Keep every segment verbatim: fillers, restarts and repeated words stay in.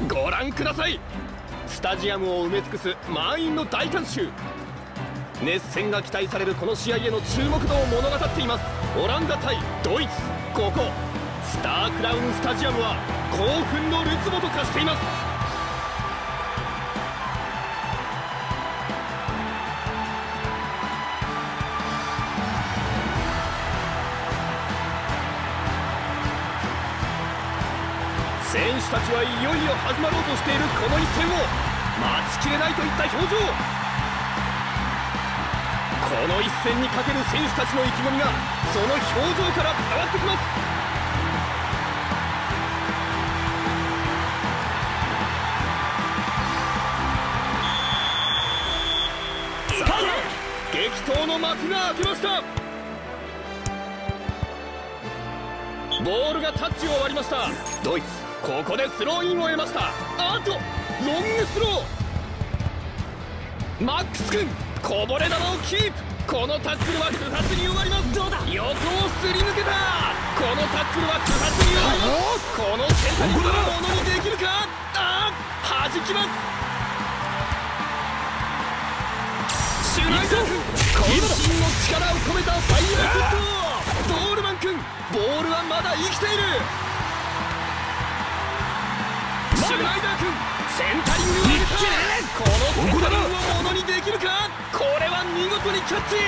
ご覧ください。スタジアムを埋め尽くす満員の大観衆。熱戦が期待されるこの試合への注目度を物語っています。オランダ対ドイツ、ここスタークラウンスタジアムは興奮のるつぼと化しています。選手たちはいよいよ始まろうとしているこの一戦を待ちきれないといった表情。この一戦にかける選手たちの意気込みがその表情から伝わってきます。さあ、激闘の幕が開けました。ボールがタッチを割りました。ドイツ、ここでスローインを得ました。あっとロングスロー。マックス君、こぼれ球をキープ。このタックルは不発に終わります。どうだ、横をすり抜けた。このタックルは不発に終わります。この選択をものにできるか。ああ、弾きます。シュナイダー君、渾身の力を込めたファイヤーショット。ドールマン君、ボールはまだ生きている。シュナイダー君、センタリングを上げた。このセンタリングをものにできるか。これは見事にキャッチ。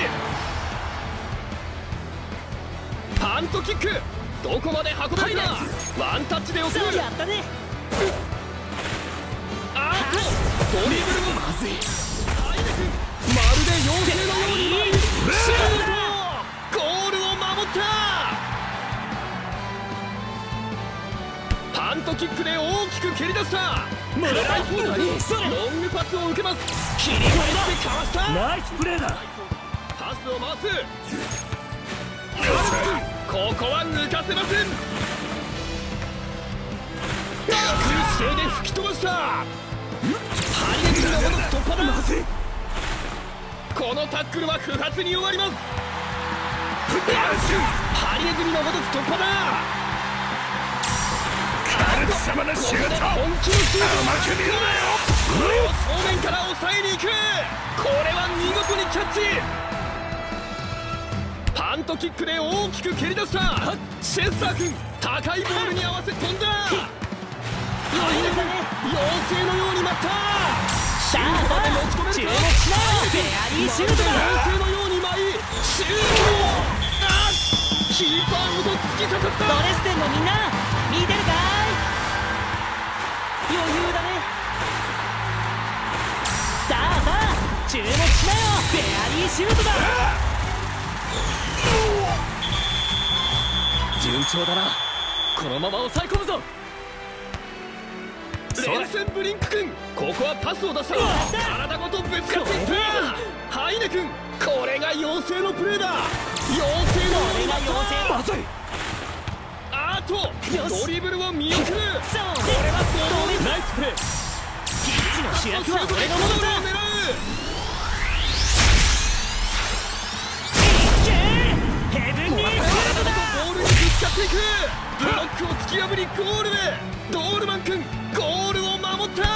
パントキック、どこまで運べるか。ワンタッチで送る。やったね。あーっとドリブルもまずい。ハイネ君、まるで妖精のように前にシュート。ゴールを守った。パントキックで大きく蹴り出した。クライフォードにロングパスを受けます。切り替えてかわした。ナイスプレーだ。パスを回す。ここは抜かせません。低い姿勢で吹き飛ばした。ハリネズミの戻す突破だ。このタックルは不発に終わります。ハリネズミの戻す突破だ。カルツ様のシュート、本気のシュートを負けるなよ。これを正面から抑えに行く。これは見事にキャッチ。パントキックで大きく蹴り出した。シェスター君、高いボールに合わせ飛んだ。ハイネ君、妖精のように舞った。 さあさあ、注目しなよ。フェアリーシュートだ。 妖精のように舞いシュート。キーパーごと突き刺さった。 ドレスデンのみんな見てるかい。余裕だね。さあさあ、注目しなよ。フェアリーシュートだ。 順調だな。このまま抑え込むぞ。連戦ブリンク君、ここはパスを出した。体ごとぶつかっていった。ハイネ君、これが妖精のプレーだ。妖精のこれが妖精。 まずい。あーとドリブルを見送る。これはドリブル。ナイスプレー。 ピッチの主役は俺のものだ。ヘブンリーシュートだ。 ボールにぶつかっていく。ブロックを突き破りゴールへ。ドールマン君、ゴールを守った。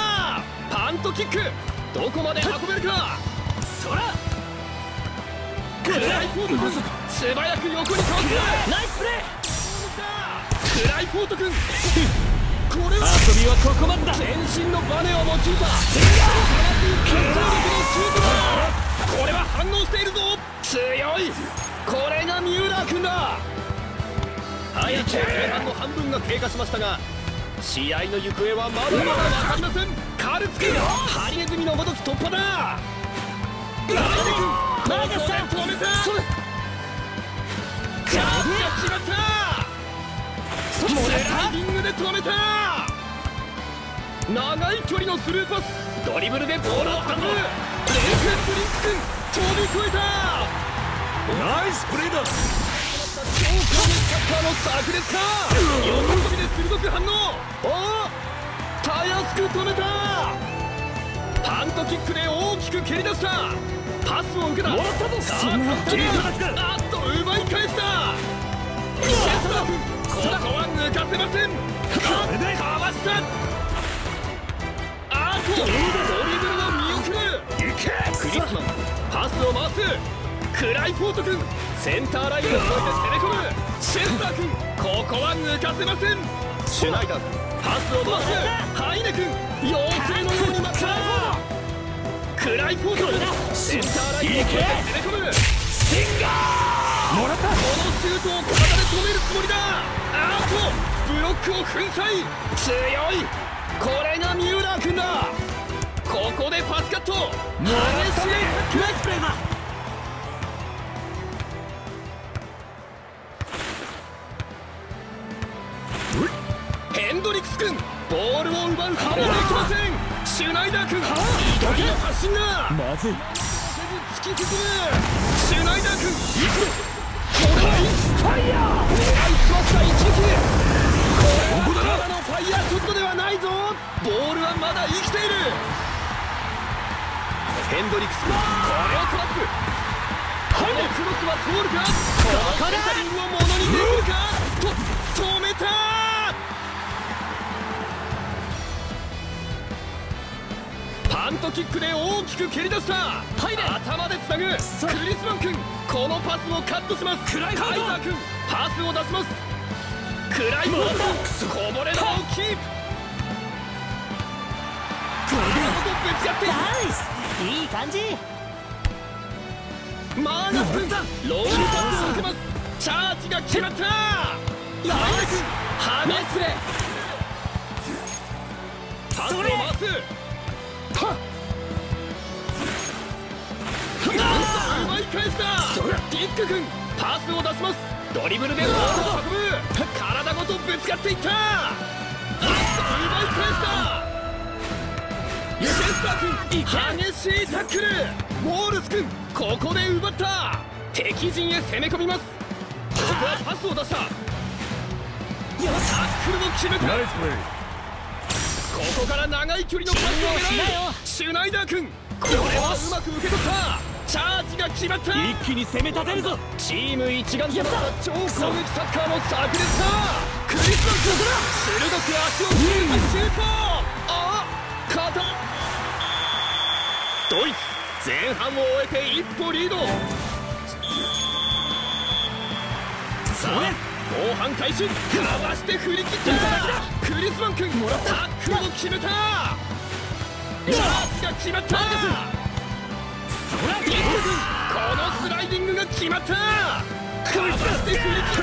パントキック、どこまで運べるか。そらクライフォート君、素早く横にかわす。 ナイスプレー。クライフォート君、これは遊びはここまでだ。 全身のバネを用いた決定力のシュートだ。これは反応しているぞ。強い。これがミューラー君だ。早く前半の半分が経過しましたが、試合の行方はまだまだ分かりません。カルツ君、ハリネズミのごとき突破だ。ライデ君、ここで止めた。チャージが決まった。スライディングで止めた。長い距離のスルーパス、ドリブルでボールを弾む。レイセンブリンク君、飛び越えた。ナイスプレーだ。超高熱サッカーの炸裂か。横飛びで鋭く反応。おお、たやすく止めた。パントキックで大きく蹴り出した。パスを受けた。さあカウンターだ。あっと奪い返した。シェスター君、ここは抜かせません。かわした。 スを回す。クライフォート君センターラインを越えて攻め込む。シェスター君ここは抜かせません。シュナイダー君パスを回す。ハイネ君妖精のように待った。クライフォート君センターラインを越えて攻め込む。スティンガーもらった。このシュートを体で止めるつもりだ。あーとブロックを粉砕。強い。これがミューラー君だ。ここでパスカット。激しいナイスプレーだ。ヘンドリックス君ボールを奪うことができません。シュナイダー君怒りの発信がまずい。突き進む。シュナイダー君行く。これはファイヤー。狙いすました一撃。これはただのファイヤーショットではないぞ。ボールはまだ生きている。ヘンドリックス君これをトラップ。このクロスは通るか。このセンタリングをものにできるか。と止めた。パントキックで大きく蹴り出した。頭でつなぐ。クリスマン君このパスをカットします。カイザー君パスを出します。クライフォートこぼれ球をキープ。これとぶつかっていい感じ。 マーナス君ロールパスを受けます。チャージが決まった。ハイネ君ハメスレパスを回す。奪い返した。ディック君パスを出します。ドリブルでボールを運ぶ。体ごとぶつかっていった。あっと奪い返した。ユセスター君激しいタックル。ウォールス君ここで奪った。敵陣へ攻め込みます。ここはパスを出した。タックルを決めた。ここから長い距離のパスを狙う。シュナイダー君これはうまく受け取った。チャージが決まった。 一気に攻め立てるぞ。 チーム一丸となった超攻撃サッカーの炸裂だ。クリスマス鋭く足を切るシュート。あっ肩。ドイツ前半を終えて一歩リード。さあ後半開始。かわして振り切った。クリスマン君タックルを決めた。チャージが決まった。ディック君このスライディングが決まった。かわして振り切った。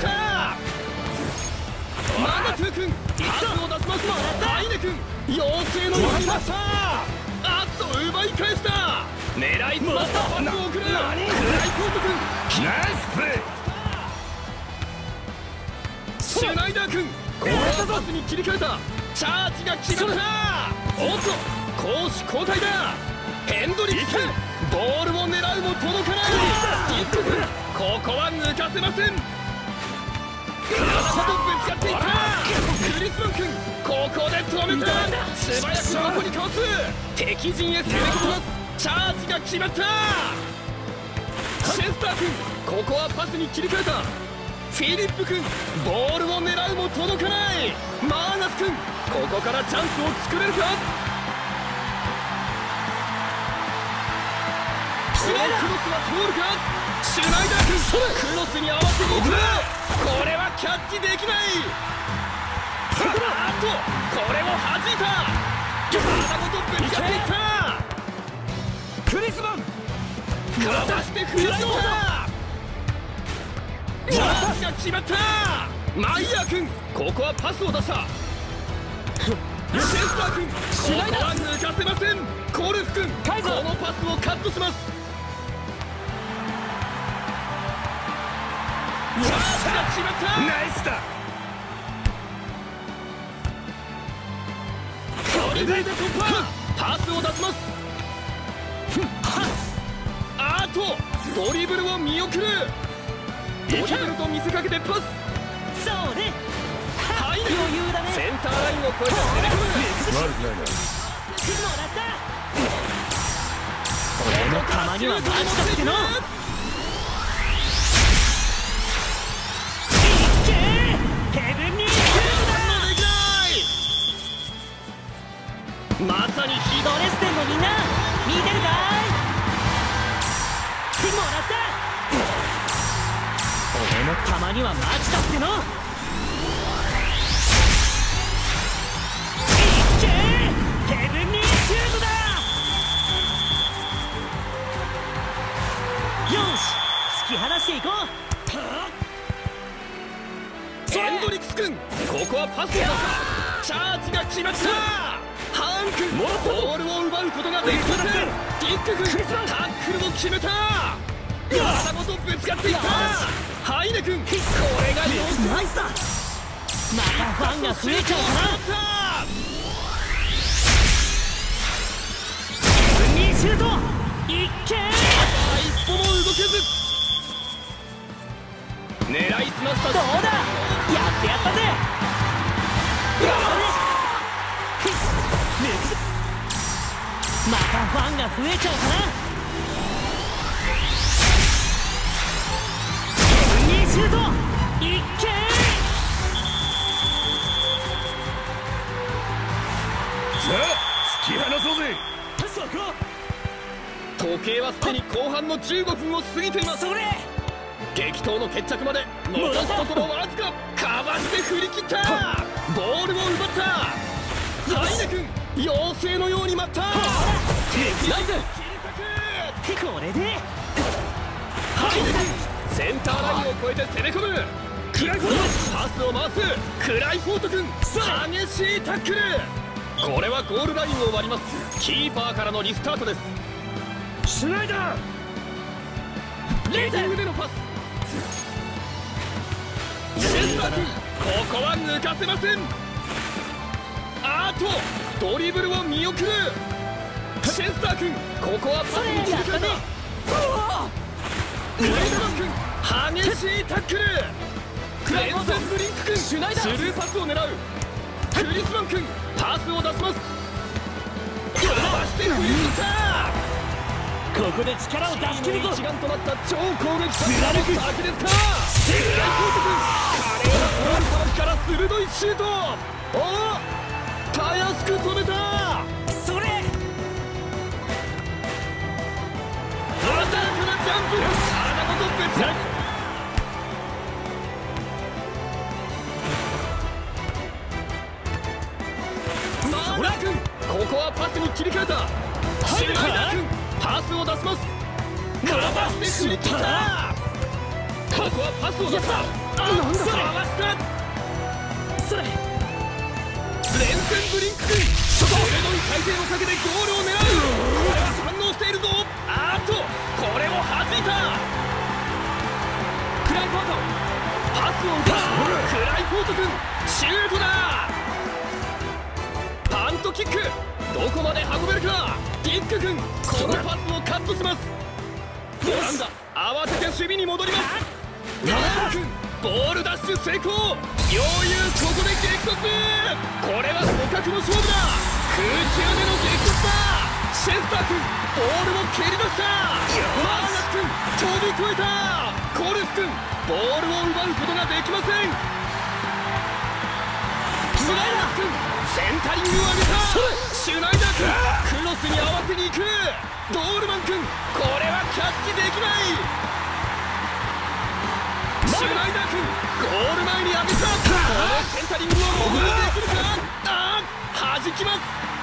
マナトゥ君パスを出します。ハイネ君妖精のようになった。あっと奪い返した。狙いすましたパスを送る。クライフォート君ナイスプレー。シュナイダー君これはパスに切り替えた。チャージが決まった。おっと攻守交代だ。ヘンドリック君ボールを狙うも届かない。ディック君ここは抜かせません。体ごとぶつかっていった。クリスマン君ここで止めた。素早く横にかわす。敵陣へ攻め込みます。チャージが決まった。シェスター君ここはパスに切り替えた。フィリップ君ボールを狙うも届かない。マーナス君ここからチャンスを作れるか。このクロスは通るか。シュナイダー君クロスに合わせに行く。これはキャッチできない。あっとこれを弾いた。体ごとぶつかっていった。クリスマンかわして振り切った。チャージが決まった。マイヤー君ここはパスを出した。ユセスター君ここは抜かせません。コルフ君このパスをカットします。チャージが決まった。ナイスだ。ドリブルで突破。パスを出します。あーとドリブルを見送る。ドリブルと見せかけてパス。 そうね。 ハイネ君センターラインを越えて攻め込む。 悪くないな。もらった。俺の釜にはマジだっての。まさにヒドレステンのみんな見てるかい。 俺のたまにはマジだっての。いっけーヘブンリーシュートだ。よし突き放していこう。 ヘンドリックス君、ここはパスを出したチャージが決まった。ハン君ボールを奪うことができません。ディック君タックルも決めた。体ごとぶつかっていった。ハイネ君、これがナイスだ。またファンが増えちゃうかな。ヘブンリーシュートいっけー。 一歩も動けず狙いすました。 どうだやってやったぜ。またファンが増えちゃうかな。ヘブンリーシュートいっけー。 さあ突き放そうぜ。そこ時計はすでに後半のじゅうごふんを過ぎています。 それ激闘の決着まで残すところわずか。かわして振り切った。ボールを奪った。ハイネ君妖精のように待った。敵ライズこれでハイネ君センターラインを越えて攻め込む。クライフォートパスを回す。クライフォート君激しいタックル。これはゴールラインを割ります。キーパーからのリスタートです。シュナイダーレーザーでのパス。シェスター君ここは抜かせません。あーとドリブルを見送る。シェスター君ここはパスに切り替えた。クレイドマン君激しいタックル。レンセンブリンク君スルーパスを狙う。クリスマン君パスを出します。かわして振り切った。 ここで力を出し切るぞ。 一丸となった超攻撃作戦の炸裂か。クライフォート君華麗なフォールさばきから鋭いシュート。おおたやすく止めた。 それ鮮やかなジャンプ。体ごと別なマーラー君ここはパスに切り替えた。シュナイダー君パスを出します。かわして振り切った。ここはパスを出した。なんだかわした。 それレンセンブリンク君鋭い回転をかけてゴールを狙う。これは反応しているぞ。あーっとこれを弾いた。クライフォートパスを受けた。クライフォート君シュートだ。パントキックどこまで運べるか。ディック君このパスをカットします。オランダ慌てて守備に戻ります。ラー君ボールダッシュ成功。余裕ここで激突。これは互角の勝負だ。空中での激突だ。シェスター君ボールを蹴り出した。マーナス君飛び越えた。コルフ君ボールを奪うことができません。スライダー君センタリングを上げた。シュナイダー君クロスに合わせに行く。ドールマン君これはキャッチできない。シュナイダー君ゴール前に上げた。このセンタリングをモグルできるか。ああ弾きます。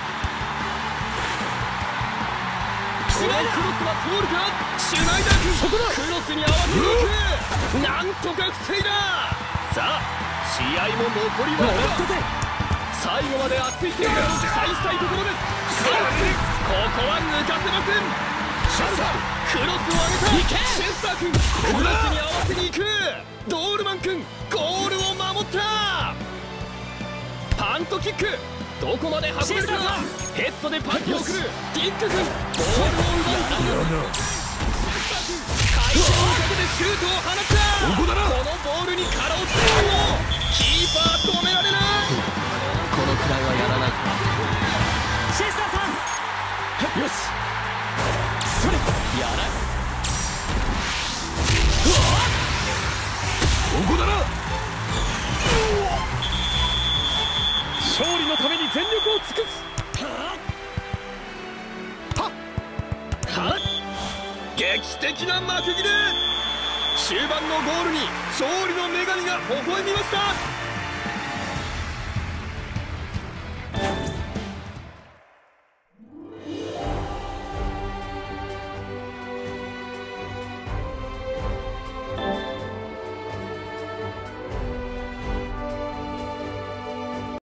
このクロスは通るか。シュナイダー君クロスに合わせに行く。なんとか防いだ。さあ試合も残りは最後まで熱い展開を期待したいところです。ここは抜かせません。クロスを上げた。シェスター君クロスに合わせに行く。ドールマン君ゴールを守った。パントキックどこまで運べるか。ヘッドでパンチを送る。ディック君ボールを奪う。回転をかけてシュートを放った。このボールに殻をつけるもキーパー止められない。このくらいはやらないか。 シェスターさんよしそれやらここだな。勝利のために全力を尽くす。はっはっゲ歴史的な幕切れ。終盤のゴールに勝利の女神が微笑みました。